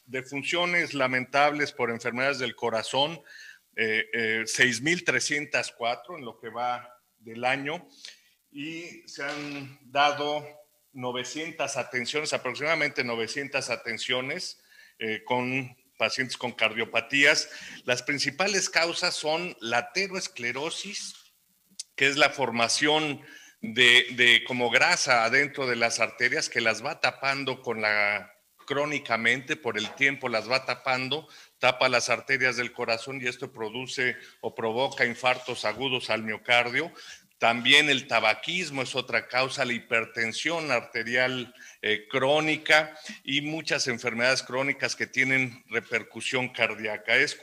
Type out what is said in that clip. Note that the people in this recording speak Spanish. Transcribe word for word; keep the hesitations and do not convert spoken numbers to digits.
defunciones lamentables por enfermedades del corazón, eh, eh, seis mil trescientas cuatro en lo que va del año, y se han dado novecientas atenciones, aproximadamente novecientas atenciones eh, con pacientes con cardiopatías. Las principales causas son la ateroesclerosis, que es la formación de, de como grasa adentro de las arterias que las va tapando con la crónicamente por el tiempo, las va tapando, tapa las arterias del corazón y esto produce o provoca infartos agudos al miocardio. También el tabaquismo es otra causa, la hipertensión arterial eh, crónica y muchas enfermedades crónicas que tienen repercusión cardíaca. Es